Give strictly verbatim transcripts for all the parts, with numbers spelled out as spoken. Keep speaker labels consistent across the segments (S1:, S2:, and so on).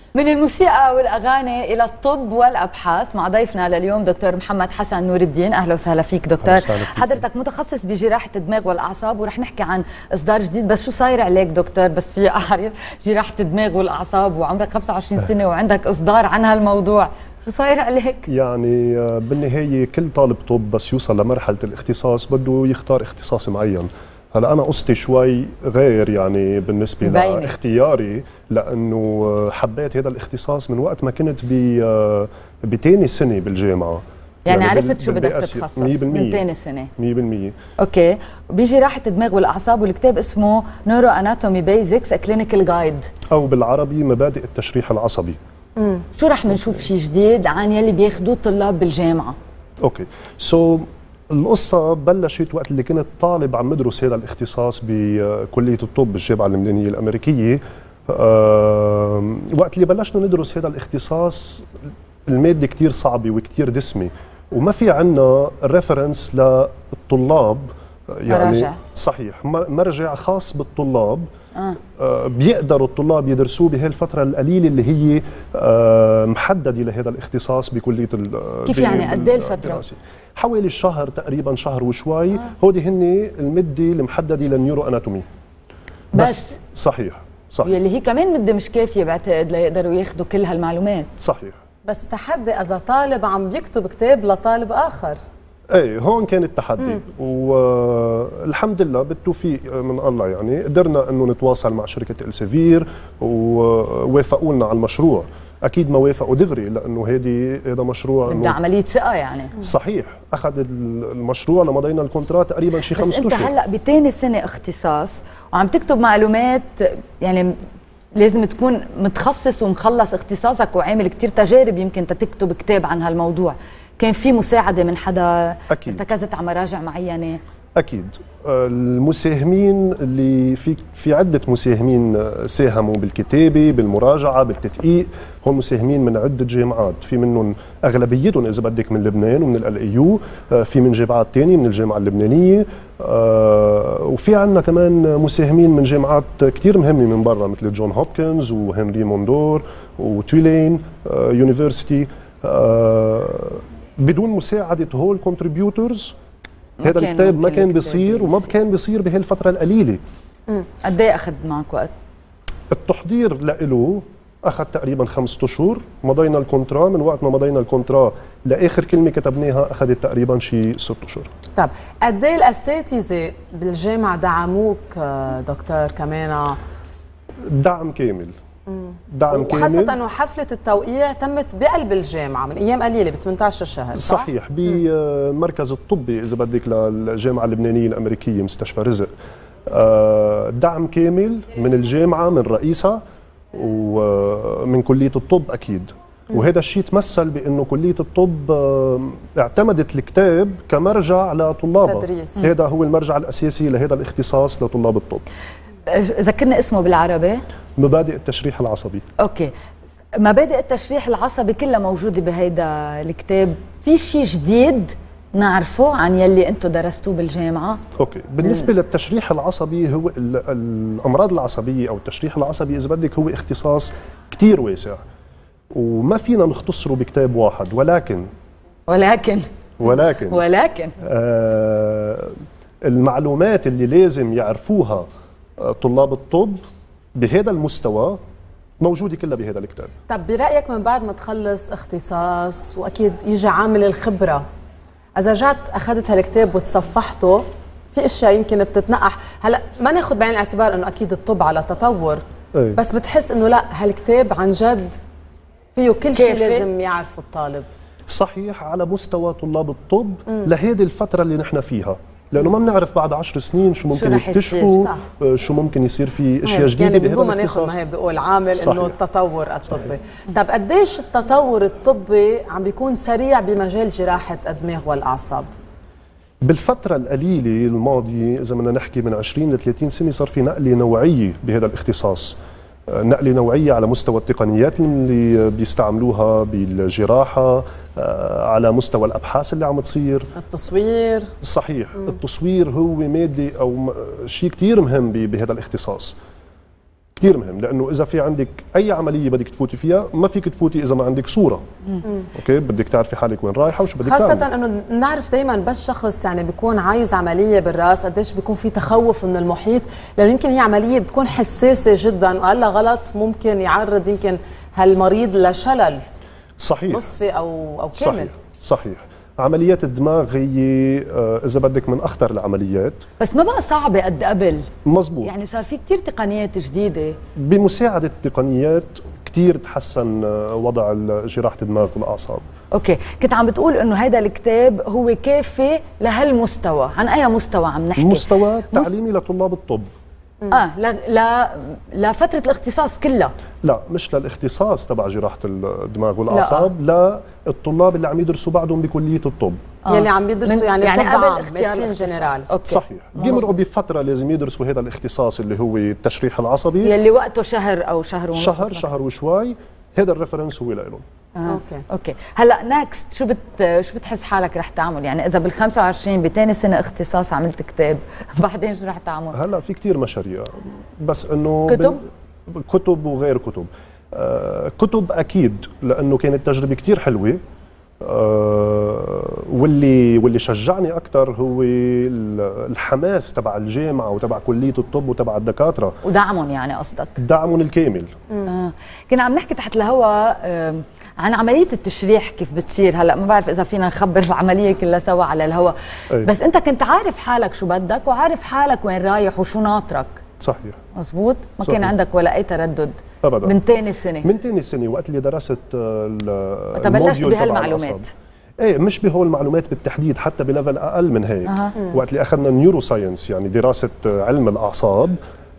S1: من الموسيقى والأغاني إلى الطب والأبحاث مع ضيفنا لليوم دكتور محمد حسن نور الدين. أهلا وسهلا فيك دكتور.
S2: فيك.
S1: حضرتك متخصص بجراحة الدماغ والأعصاب ورح نحكي عن إصدار جديد، بس شو صاير عليك دكتور؟ بس في أعرف جراحة الدماغ والأعصاب وعمرك خمسة وعشرين سنة وعندك إصدار عن هالموضوع، شو صاير عليك؟
S2: يعني بالنهاية كل طالب طب بس يوصل لمرحلة الاختصاص بده يختار اختصاص معين. هلا أنا قصتي شوي غير يعني بالنسبة
S1: بيني.
S2: لاختياري، لأنه حبيت هذا الاختصاص من وقت ما كنت بتاني سنة بالجامعة.
S1: يعني, يعني عرفت شو بدك تتخصص من تاني سنة؟
S2: مية بالمية.
S1: اوكي، بجراحة الدماغ والأعصاب والكتاب اسمه نورو اناتومي بيزكس كلينيكال جايد،
S2: أو بالعربي مبادئ التشريح العصبي.
S1: امم شو رح نشوف شيء جديد عن يلي بياخذوه الطلاب بالجامعة؟
S2: اوكي، سو so, القصة بلشت وقت اللي كنت طالب عم بدرس هذا الاختصاص بكلية الطب بالجامعة اللبنانية الأمريكية. أه وقت اللي بلشنا ندرس هذا الاختصاص المادة كتير صعبة وكتير دسمة، وما في عنا ريفرنس للطلاب، يعني
S1: مراجع.
S2: صحيح، مرجع خاص بالطلاب.
S1: آه.
S2: آه بيقدروا الطلاب يدرسوه بهالفترة القليلة اللي هي آه محددة لهذا الاختصاص بكلية الدراسة.
S1: كيف يعني قد ايه الفترة؟
S2: حوالي الشهر تقريبا، شهر وشوي. آه. هودي هن المدة المحددة للنيورو اناتومي
S1: بس,
S2: بس صحيح صحيح،
S1: اللي هي كمان مدة مش كافية بعتقد ليقدروا ياخذوا كل هالمعلومات.
S2: صحيح،
S3: بس تحدي اذا طالب عم يكتب كتاب لطالب اخر.
S2: ايه، هون كان التحدي، والحمد لله بالتوفيق من الله يعني قدرنا انه نتواصل مع شركه السيفير ووافقوا لنا على المشروع. اكيد ما وافقوا دغري لانه هيدي هذا مشروع
S1: بدها عمليه ثقه يعني.
S2: صحيح، اخذ المشروع لمضينا الكونترات تقريبا شي خمس اشهر.
S1: بس انت هلا بثاني سنه اختصاص وعم تكتب معلومات، يعني لازم تكون متخصص ومخلص اختصاصك وعامل كثير تجارب يمكن تكتب كتاب عن هالموضوع. كان في مساعدة من حدا؟
S2: أكيد.
S1: ارتكزت على مراجع معينة؟
S2: أكيد. المساهمين اللي في في عدة مساهمين ساهموا بالكتابة، بالمراجعة، بالتدقيق، هم مساهمين من عدة جامعات، في منهم أغلبيتهم إذا بدك من لبنان ومن ال إي يو، في من جامعات تانية من الجامعة اللبنانية، وفي عندنا كمان مساهمين من جامعات كتير مهمة من برا مثل جون هوبكنز وهنري موندور وتولين يونيفرسيتي. بدون مساعدة هول كونتريبيوتورز هذا الكتاب ما كان بيصير، وما كان بيصير بهالفترة القليلة.
S1: قد ايه أخذ معك وقت؟
S2: التحضير له أخذ تقريبا خمسة أشهر، مضينا الكونترا، من وقت ما مضينا الكونترا لآخر كلمة كتبناها أخذت تقريبا شي ست أشهر.
S3: طب قد ايه الأساتذة بالجامعة دعموك دكتور كمان؟
S2: دعم كامل. دعم كامل،
S3: وخاصة انه حفلة التوقيع تمت بقلب الجامعة من ايام قليلة ب ثمانية عشر شهر، صح؟
S2: صحيح، بمركز الطبي اذا بدك للجامعة اللبنانية الأمريكية مستشفى رزق. دعم كامل من الجامعة، من رئيسها ومن كلية الطب اكيد. وهذا الشيء تمثل بانه كلية الطب اعتمدت الكتاب كمرجع لطلابها.
S3: تدريس.
S2: هذا هو المرجع الاساسي لهذا الاختصاص لطلاب الطب.
S1: ذكرنا اسمه بالعربي.
S2: مبادئ التشريح العصبي.
S1: اوكي، مبادئ التشريح العصبي كلها موجوده بهيدا الكتاب. في شيء جديد نعرفه عن يلي انتم درستوه بالجامعه؟
S2: اوكي، بالنسبه مم. للتشريح العصبي، هو الامراض العصبيه او التشريح العصبي اذا بدك هو اختصاص كثير واسع وما فينا نختصره بكتاب واحد، ولكن
S1: ولكن
S2: ولكن
S1: ولكن
S2: آه المعلومات اللي لازم يعرفوها طلاب الطب بهذا المستوى موجودة كلها بهذا الكتاب.
S3: طب برأيك من بعد ما تخلص اختصاص وأكيد يجي عامل الخبرة، إذا جات أخذت هالكتاب وتصفحته في أشياء يمكن بتتنقح، هلا ما ناخذ بعين الاعتبار إنه أكيد الطب على تطور، أي. بس بتحس إنه لا، هالكتاب عن جد فيه كل شيء لازم يعرفه الطالب.
S2: صحيح، على مستوى طلاب الطب لهذه الفترة اللي نحن فيها، لانه ما بنعرف بعد عشر سنين شو ممكن يكتشفوا، شو ممكن يصير في اشياء جديده
S3: يعني
S2: بهذا الاختصاص.
S3: ما هي بقول عامل انه التطور الطبي. طب قديش التطور الطبي عم بيكون سريع بمجال جراحه الدماغ والاعصاب؟
S2: بالفتره القليله الماضيه اذا بدنا نحكي من عشرين ل ثلاثين سنه صار في نقله نوعيه بهذا الاختصاص، نقله نوعيه على مستوى التقنيات اللي بيستعملوها بالجراحه، على مستوى الابحاث اللي عم تصير،
S3: التصوير.
S2: صحيح، مم. التصوير هو ماده او شيء كثير مهم بهذا الاختصاص. كثير مهم، لانه اذا في عندك اي عمليه بدك تفوتي فيها ما فيك تفوتي اذا ما عندك صوره. مم. اوكي، بدك تعرفي حالك وين رايحه وشو بدك
S3: خاصه
S2: تعملي.
S3: انه بنعرف دائما بس شخص يعني بيكون عايز عمليه بالراس قديش بيكون في تخوف من المحيط، لانه يمكن هي عمليه بتكون حساسه جدا وقال لها غلط ممكن يعرض يمكن هالمريض لشلل
S2: صحيح
S3: نصفي او او كامل.
S2: صحيح صحيح. عمليات الدماغ هي اذا بدك من اخطر العمليات،
S1: بس ما بقى صعبه قد قبل.
S2: مزبوط،
S1: يعني صار في كثير تقنيات جديده
S2: بمساعده التقنيات كثير تحسن وضع جراحه الدماغ والاعصاب.
S1: اوكي، كنت عم بتقول انه هذا الكتاب هو كافي لهالمستوى، عن اي مستوى عم نحكي؟
S2: مستوى تعليمي لطلاب الطب.
S1: اه لا لا لفتره الاختصاص كلها؟
S2: لا، مش للاختصاص تبع جراحه الدماغ والاعصاب، لا للطلاب اللي عم يدرسوا بعدهم بكليه الطب.
S3: آه. يلي عم بيدرسوا يعني,
S1: يعني
S3: طب
S1: قبل
S3: عام
S1: اختيار
S3: ميديسين جنرال.
S1: أوكي.
S2: صحيح، بيمرقوا بفتره لازم يدرسوا هذا الاختصاص اللي هو التشريح العصبي،
S1: يلي وقته شهر او شهر ونص.
S2: شهر شهر وشوي، هذا الريفرنس هو لهم.
S1: آه. اوكي اوكي. هلا نكست شو بت شو بتحس حالك رح تعمل؟ يعني اذا بال خمسة وعشرين بثاني سنه اختصاص عملت كتاب بعدين شو رح تعمل؟
S2: هلا في كثير مشاريع، بس انه
S1: كتب
S2: بن... كتب وغير كتب. آه كتب اكيد، لانه كانت تجربه كثير حلوه. آه واللي واللي شجعني اكثر هو الحماس تبع الجامعه وتبع كليه الطب وتبع الدكاتره
S1: ودعمهم، يعني قصدك
S2: دعمهم الكامل.
S1: آه. كنا عم نحكي تحت الهواء آه عن عمليه التشريح كيف بتصير. هلا ما بعرف اذا فينا نخبر العمليه كلها سوا على الهواء، بس انت كنت عارف حالك شو بدك وعارف حالك وين رايح وشو ناطرك.
S2: صحيح
S1: مزبوط. ما
S2: صحيح.
S1: كان عندك ولا اي تردد
S2: ابدا
S1: من ثاني سنه؟
S2: من ثاني سنه وقت اللي درست
S1: بلشت بهالمعلومات.
S2: ايه، مش بهول المعلومات بالتحديد، حتى بليفل اقل من هيك. أه. وقت اللي اخذنا نيورو ساينس، يعني دراسه علم الاعصاب،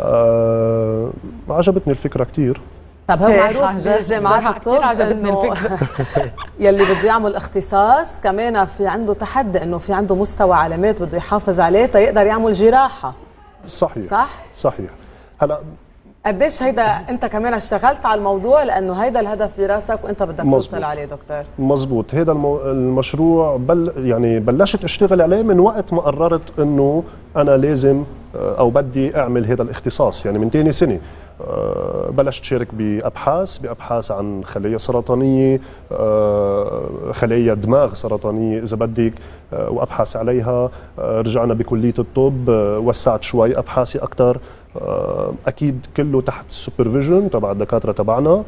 S2: آه عجبتني الفكره كثير.
S3: طب هو معروف بجامعات الطب
S1: عجبتني الفكره
S3: يلي بده يعمل اختصاص كمان في عنده تحدي انه في عنده مستوى علامات بده يحافظ عليه تيقدر يعمل جراحه.
S2: صحيح
S3: صح؟
S2: صحيح. هلا
S3: قديش هيدا انت كمان اشتغلت على الموضوع لانه هيدا الهدف براسك وانت بدك مزبوط. توصل عليه دكتور؟
S2: مزبوط. هيدا المو... المشروع بل يعني بلشت اشتغل عليه من وقت ما قررت انه انا لازم او بدي اعمل هذا الاختصاص، يعني من ثاني سنه. بلشت شارك بابحاث بابحاث عن خلايا سرطانيه، خلايا دماغ سرطانيه اذا بدك، وابحث عليها. رجعنا بكليه الطب، وسعت شوي ابحاثي اكثر، اكيد كله تحت السوبرفيجن تبع الدكاتره تبعنا.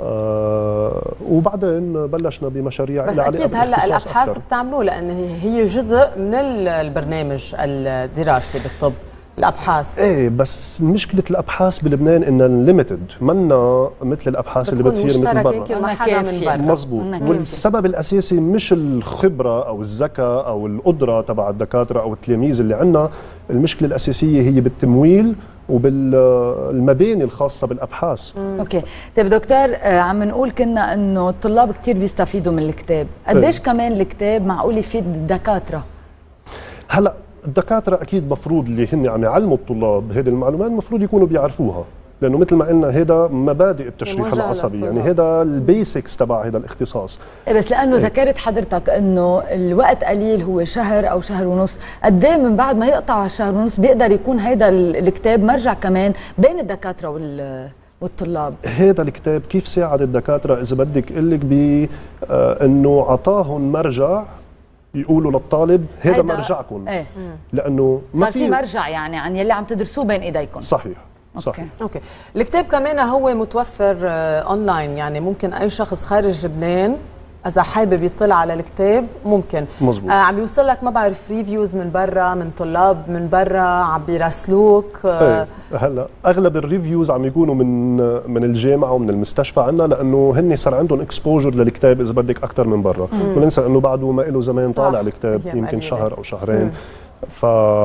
S2: آه وبعدين بلشنا بمشاريع.
S3: بس اكيد هلا الابحاث بتعملوه لان هي جزء من البرنامج الدراسي بالطب، الابحاث.
S2: ايه، بس مشكله الابحاث بلبنان انها ليميتد، منا مثل الابحاث اللي بتصير مثل برا.
S3: يمكن ما حدا من برا.
S2: مزبوط. والسبب الاساسي مش الخبره او الذكاء او القدره تبع الدكاتره او التلاميذ اللي عندنا، المشكله الاساسيه هي بالتمويل وبالمباني الخاصه بالابحاث.
S1: مم. اوكي، طيب دكتور، عم نقول كنا انه الطلاب كثير بيستفيدوا من الكتاب، قديش كمان الكتاب معقول يفيد الدكاتره؟ هلا
S2: الدكاتره اكيد مفروض اللي هن عم يعلموا الطلاب هذه المعلومات المفروض يكونوا بيعرفوها، لانه مثل ما قلنا هذا مبادئ التشريح العصبي، يعني هذا البيسكس تبع هذا الاختصاص.
S1: بس لانه إيه؟ ذكرت حضرتك انه الوقت قليل، هو شهر او شهر ونص، قد ايه من بعد ما يقطع الشهر ونص بيقدر يكون هذا الكتاب مرجع كمان بين الدكاتره وال والطلاب؟
S2: هذا الكتاب كيف ساعد الدكاتره اذا بدك اقول لك بانه اعطاهم مرجع يقولوا للطالب هذا مرجعكم.
S1: ايه؟
S2: لانه ما
S1: صار في مرجع يعني عن يلي عم تدرسوه بين ايديكم.
S2: صحيح صحيح.
S3: اوكي اوكي. الكتاب كمان هو متوفر اونلاين، يعني ممكن اي شخص خارج لبنان اذا حابب يطلع على الكتاب ممكن.
S2: مزبوط.
S3: آه عم يوصل لك ما بعرف ريفيوز من برا، من طلاب من برا عم بيراسلوك.
S2: آه هلا اغلب الريفيوز عم يكونوا من من الجامعه ومن المستشفى عندنا، لانه هن صار عندهم اكسبوجر للكتاب اذا بدك اكثر من برا، وننسى انه بعده ما له زمان طالع الكتاب، يمكن شهر او شهرين. ف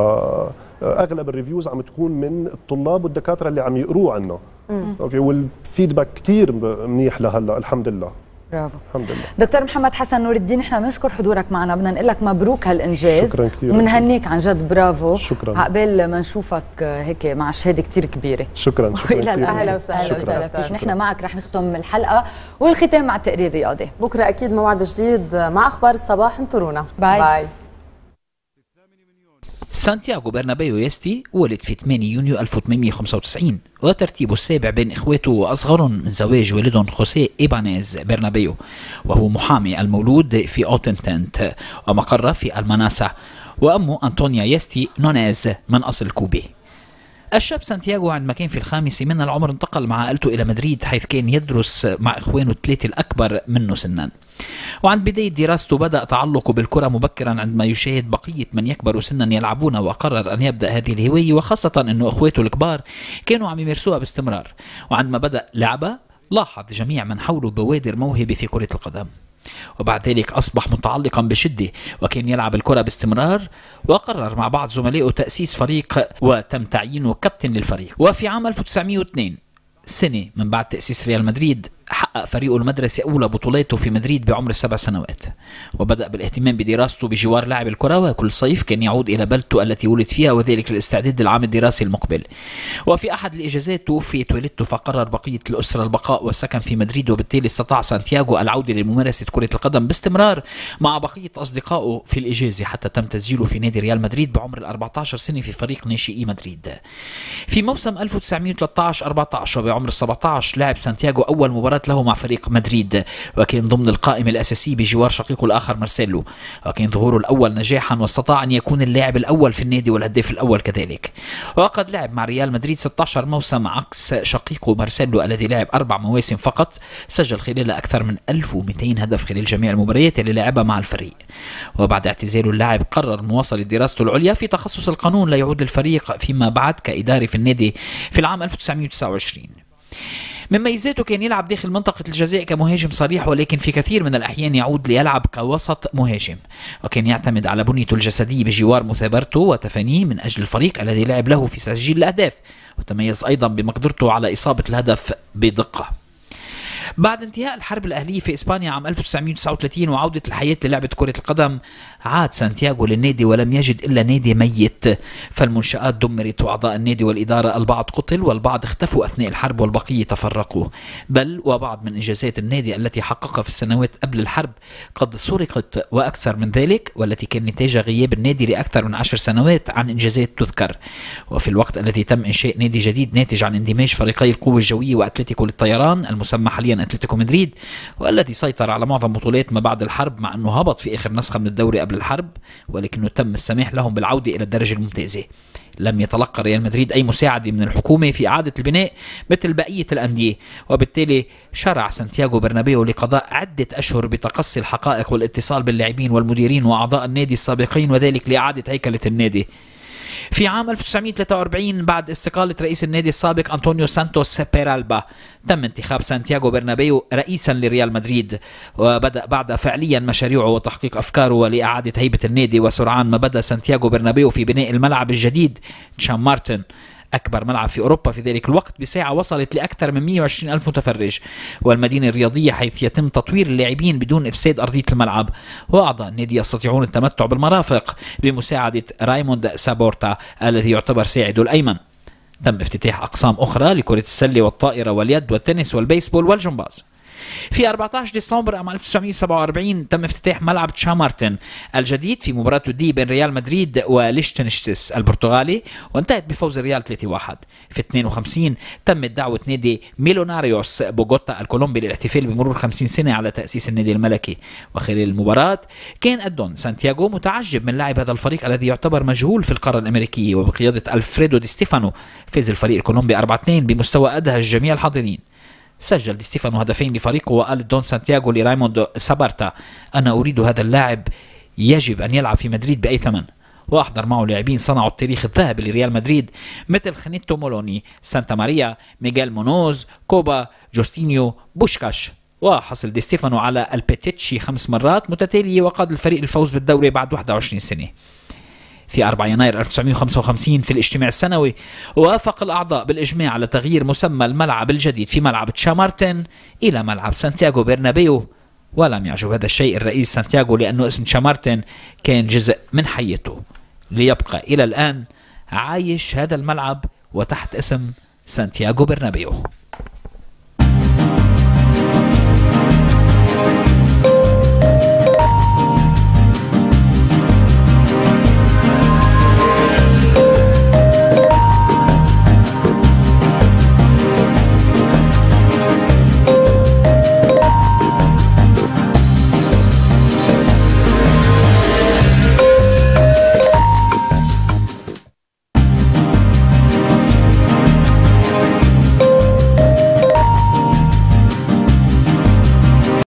S2: اغلب الريفيوز عم تكون من الطلاب والدكاتره اللي عم يقروه عنا. اوكي، والفيدباك كثير منيح لهلا الحمد لله.
S1: برافو.
S2: الحمد لله.
S1: دكتور محمد حسن نور الدين، احنا بنشكر حضورك معنا، بدنا نقول لك مبروك هالانجاز.
S2: شكرا كثير.
S1: ومنهنيك عن جد، برافو.
S2: شكرا.
S1: عقبال ما نشوفك هيك مع شهاده كثير كبيره.
S2: شكرا شكرا كثير.
S3: اهلا وسهلا
S1: فيك. نحن معك رح نختم الحلقه والختام مع التقرير الرياضي.
S3: بكره اكيد موعد جديد مع اخبار الصباح، انطرونا.
S1: باي, باي.
S4: سانتياغو برنابيو يستي ولد في ثمانية يونيو ألف وثمانمئة وخمسة وتسعين، وترتيبه السابع بين إخواته وأصغر من زواج والدهم خوسيه إيبانيز برنابيو، وهو محامي المولود في أوتنتنت ومقره في المناسة، وأمه أنطونيا يستي نونيز من أصل كوبي. الشاب سانتياغو عندما كان في الخامسة من العمر انتقل مع عائلته إلى مدريد، حيث كان يدرس مع إخوانه الثلاثة الأكبر منه سنا. وعند بداية دراسته بدأ تعلقه بالكرة مبكرا عندما يشاهد بقية من يكبر سنا يلعبون، وقرر أن يبدأ هذه الهواية، وخاصة أنه إخواته الكبار كانوا عم يمارسوها باستمرار. وعندما بدأ لعبها لاحظ جميع من حوله بوادر موهبة في كرة القدم، وبعد ذلك أصبح متعلقا بشدة وكان يلعب الكرة باستمرار، وقرر مع بعض زملائه تأسيس فريق وتم تعيينه كابتن للفريق. وفي عام ألف وتسعمئة واثنين، سنة من بعد تأسيس ريال مدريد، حقق فريقه المدرسي أولى بطولاته في مدريد بعمر السبع سنوات، وبدأ بالاهتمام بدراسته بجوار لاعب الكرة، وكل صيف كان يعود إلى بلدته التي ولد فيها، وذلك للاستعداد للعام الدراسي المقبل. وفي أحد الإجازات توفيت والدته، فقرر بقية الأسرة البقاء والسكن في مدريد، وبالتالي استطاع سانتياغو العودة لممارسة كرة القدم باستمرار مع بقية أصدقائه في الإجازة، حتى تم تسجيله في نادي ريال مدريد بعمر الأربعة عشر سنة في فريق ناشئي مدريد. في موسم ألف وتسعمئة وثلاثة عشر أربعة عشر وبعمر السبعة عشر لعب سانتياغو أول مباراة له مع فريق مدريد، وكان ضمن القائمة الأساسية بجوار شقيقه الآخر مارسيلو، وكان ظهوره الأول نجاحا، واستطاع أن يكون اللاعب الأول في النادي والهداف الأول كذلك. وقد لعب مع ريال مدريد ستة عشر موسم عكس شقيقه مارسيلو الذي لعب أربع مواسم فقط، سجل خلالها أكثر من ألف ومئتين هدف خلال جميع المباريات اللي لعبها مع الفريق. وبعد اعتزاله اللاعب قرر مواصلة دراسته العليا في تخصص القانون ليعود للفريق فيما بعد كإداري في النادي في العام ألف وتسعمئة وتسعة وعشرين. من ميزاته كان يلعب داخل منطقة الجزاء كمهاجم صريح، ولكن في كثير من الأحيان يعود ليلعب كوسط مهاجم، وكان يعتمد على بنيته الجسدية بجوار مثابرته وتفانيه من أجل الفريق الذي لعب له في تسجيل الأهداف، وتميز أيضا بمقدرته على إصابة الهدف بدقة. بعد انتهاء الحرب الأهلية في إسبانيا عام ألف وتسعمئة وتسعة وثلاثين وعودة الحياة للعبة كرة القدم، عاد سانتياغو للنادي ولم يجد إلا نادي ميت، فالمنشآت دمرت وأعضاء النادي والإدارة البعض قتل والبعض اختفوا أثناء الحرب والبقية تفرقوا، بل وبعض من إنجازات النادي التي حققها في السنوات قبل الحرب قد سرقت وأكثر من ذلك، والتي كان نتاج غياب النادي لأكثر من عشر سنوات عن إنجازات تذكر. وفي الوقت الذي تم إنشاء نادي جديد ناتج عن اندماج فريقي القوة الجوية وأتلتيكو للطيران المسمى حاليا أتلتيكو مدريد، والذي سيطر على معظم بطولات ما بعد الحرب، مع أنه هبط في آخر نسخة من الدوري قبل الحرب، ولكنه تم السماح لهم بالعودة إلى الدرجة الممتازة. لم يتلقى ريال مدريد أي مساعدة من الحكومة في إعادة البناء مثل بقية الأندية، وبالتالي شرع سانتياغو برنابيو لقضاء عدة أشهر بتقصي الحقائق والاتصال باللاعبين والمديرين وأعضاء النادي السابقين، وذلك لإعادة هيكلة النادي. في عام ألف وتسعمئة وثلاثة وأربعين بعد استقالة رئيس النادي السابق أنطونيو سانتوس بيرالبا، تم انتخاب سانتياغو برنابيو رئيسا لريال مدريد، وبدأ بعد فعليا مشاريعه وتحقيق أفكاره لإعادة هيبة النادي. وسرعان ما بدأ سانتياغو برنابيو في بناء الملعب الجديد تشام مارتن، أكبر ملعب في أوروبا في ذلك الوقت بساعة وصلت لأكثر من مئة وعشرين ألف متفرج، والمدينة الرياضية حيث يتم تطوير اللاعبين بدون إفساد أرضية الملعب. وأعضاء النادي يستطيعون التمتع بالمرافق بمساعدة رايموند سابورتا الذي يعتبر ساعده الأيمن. تم افتتاح أقسام أخرى لكرة السلة والطائرة واليد والتنس والبيسبول والجمباز. في أربعة عشر ديسمبر عام ألف وتسعمئة وسبعة وأربعين تم افتتاح ملعب تشامارتن الجديد في مباراة الدي بين ريال مدريد وليشتنشتس البرتغالي، وانتهت بفوز الريال ثلاثة واحد. في اثنين وخمسين تمت دعوة نادي ميلوناريوس بوغوتا الكولومبي للاحتفال بمرور خمسين سنة على تأسيس النادي الملكي. وخلال المباراة كان أدون سانتياغو متعجب من لاعب هذا الفريق الذي يعتبر مجهول في القارة الأمريكية، وبقيادة ألفريدو دي ستيفانو فاز الفريق الكولومبي أربعة اثنين بمستوى أدهش جميع الحاضرين. سجل دي ستيفانو هدفين لفريقه، وقال دون سانتياغو لرايموند سابارتا: أنا أريد هذا اللاعب، يجب أن يلعب في مدريد بأي ثمن. وأحضر معه لاعبين صنعوا التاريخ الذهبي لريال مدريد مثل خنيتو مولوني، سانتا ماريا، ميغيل مونوز، كوبا، جوستينيو، بوشكاش. وحصل دي ستيفانو على البيتيتشي خمس مرات متتالية، وقاد الفريق الفوز بالدوري بعد واحد وعشرين سنة. في أربعة يناير ألف وتسعمئة وخمسة وخمسين في الاجتماع السنوي وافق الأعضاء بالإجماع على تغيير مسمى الملعب الجديد في ملعب تشامارتن إلى ملعب سانتياغو برنابيو. ولم يعجب هذا الشيء الرئيس سانتياغو، لأنه اسم تشامارتن كان جزء من حياته. ليبقى إلى الآن عايش هذا الملعب وتحت اسم سانتياغو برنابيو.